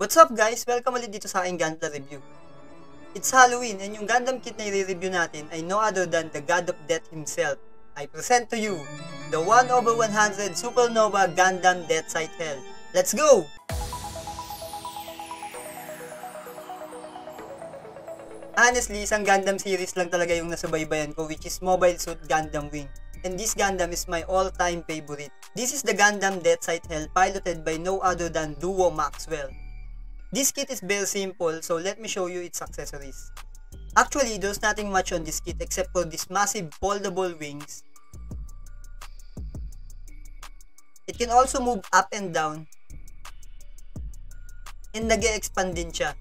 What's up guys? Welcome ulit dito sa aking Gundam review. It's Halloween and yung Gundam kit na i-review natin ay no other than the God of Death himself. I present to you the 1/100 Supernova Gundam Deathsight Hell. Let's go! Honestly, isang Gundam series lang talaga yung nasubaybayan ko, which is Mobile Suit Gundam Wing. And this Gundam is my all-time favorite. This is the Gundam Deathsight Hell piloted by no other than Duo Maxwell. This kit is very simple, so let me show you its accessories. Actually, there's nothing much on this kit except for these massive foldable wings. It can also move up and down. And nag-e-expand din siya.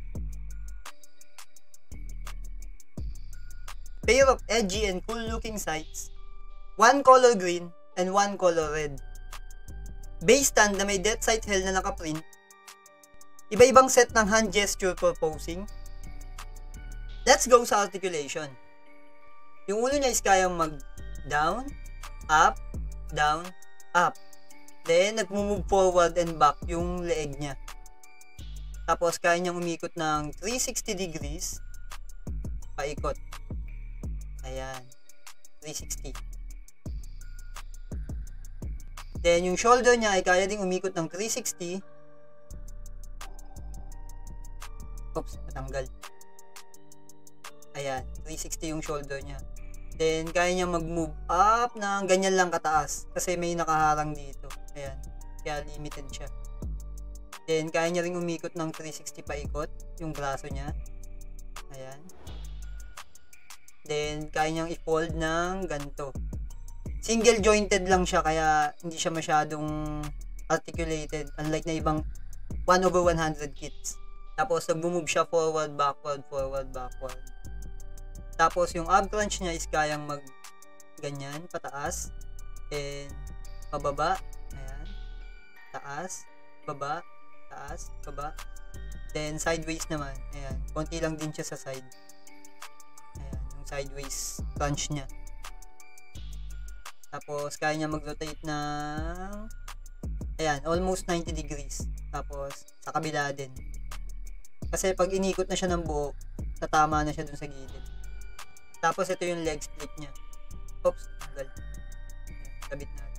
Pair of edgy and cool looking sights. One color green and one color red. Base stand na may Deathsight Hell na nakaprint. Iba-ibang set ng hand gesture for posing. Let's go sa articulation. Yung ulo niya is kayang mag down, up, down, up. Then, nag-move forward and back yung leeg niya. Tapos, kaya niyang umikot ng 360 degrees. Paikot. Ayan. 360. Then, yung shoulder niya ay kaya ding umikot ng 360. Oops, natanggal. Ayan, 360 yung shoulder niya. Then, kaya niya mag-move up ng ganyan lang kataas. Kasi may nakaharang dito. Ayan, kaya limited siya. Then, kaya niya rin umikot ng 360 paikot, yung braso niya. Ayan. Then, kaya niyang i-fold ng ganito. Single jointed lang siya, kaya hindi siya masyadong articulated. Unlike na ibang 1/100 kits. Tapos, nag-move siya forward, backward, forward, backward. Tapos, yung ab crunch niya is kayang ganyan, pataas. And, pababa. Ayan. Taas, baba, taas, baba. Then, sideways naman. Ayan. Konti lang din siya sa side. Ayan. Yung sideways crunch niya. Tapos, kaya niya mag-rotate ng ayan, almost 90 degrees. Tapos, sa kabila din. Kasi pag inikot na siya ng buo, tatama na siya dun sa gilid. Tapos ito yung leg split niya. Oops, tanggal. Kabit natin.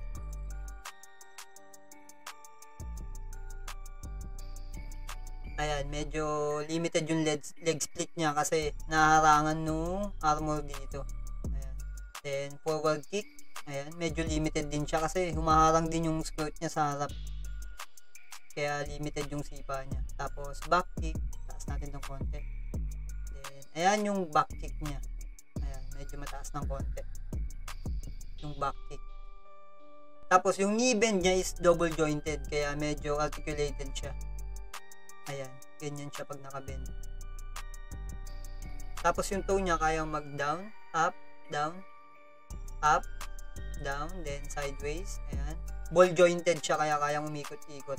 Ayan, medyo limited yung leg split niya kasi naharangan nung armor dito. Ayan. Then forward kick. Ayan, medyo limited din siya kasi humaharang din yung skirt niya sa harap. Kaya limited yung sipa niya. Tapos back kick. Taas natin ng konti. Then, ayan yung back kick niya. Ayan, medyo mataas ng konti. Yung back kick. Tapos, yung knee bend niya is double jointed. Kaya medyo articulated siya. Ayan, ganyan siya pag nakabend. Tapos, yung toe niya kayang mag down, up, down, up, down, then sideways. Ayan. Ball jointed siya kaya kayang umikot-ikot.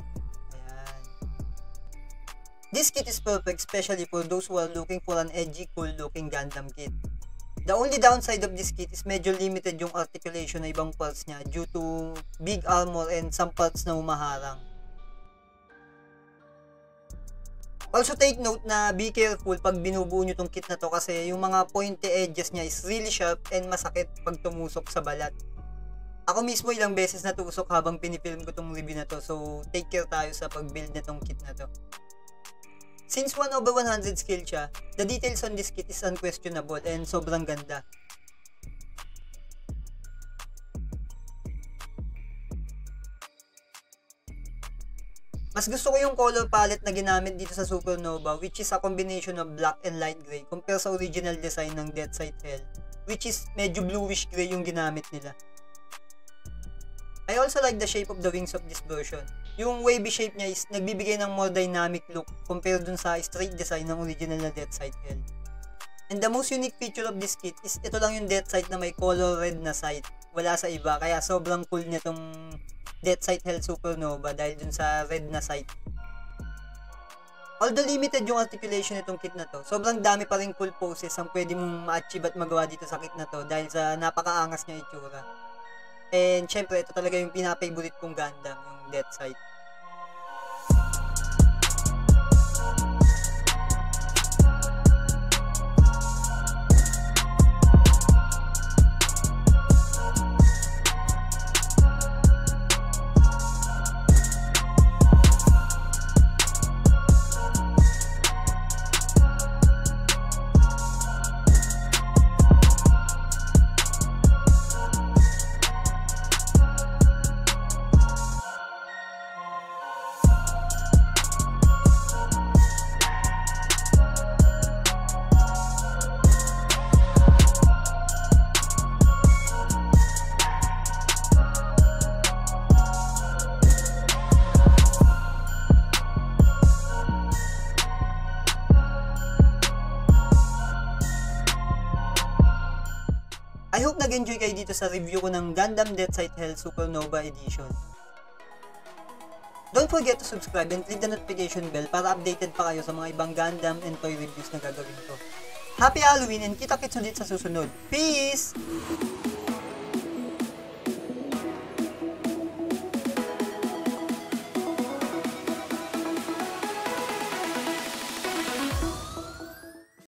This kit is perfect especially for those who are looking for an edgy, cool-looking Gundam kit. The only downside of this kit is medyo limited yung articulation na ibang parts niya due to big armor and some parts na humaharang. Also take note na be careful pag binubuo nyo tong kit na to kasi yung mga pointy edges niya is really sharp and masakit pag tumusok sa balat. Ako mismo ilang beses natusok habang pinifilm ko tong review na to, so take care tayo sa pag-build na tong kit na to. Since 1/100 scale siya, the details on this kit is unquestionable and sobrang ganda. Mas gusto ko yung color palette na ginamit dito sa Supernova, which is a combination of black and light gray compare sa original design ng Deathsight Hell, which is medyo bluish gray yung ginamit nila. I also like the shape of the wings of this version. Yung wavy shape niya is nagbibigay ng more dynamic look compared dun sa straight design ng original na Deathsight Hell. And the most unique feature of this kit is ito lang yung Deathsight na may color red na sight. Wala sa iba, kaya sobrang cool niya tong Deathsight Hell Supernova dahil dun sa red na sight. Although limited yung articulation nitong kit na to, sobrang dami pa rin cool poses ang pwede mong ma-achieve at magawa dito sa kit na to dahil sa napakaangas niya itsura. And syempre, ito talaga yung pinaka-favorite kong Gundam, yung Deathsight. I hope nag-enjoy kayo dito sa review ko ng Gundam Death Sight Hell Supernova Edition. Don't forget to subscribe and click the notification bell para updated pa kayo sa mga ibang Gundam and toy reviews na gagawin ko. Happy Halloween and kita-kits ulit sa susunod. Peace!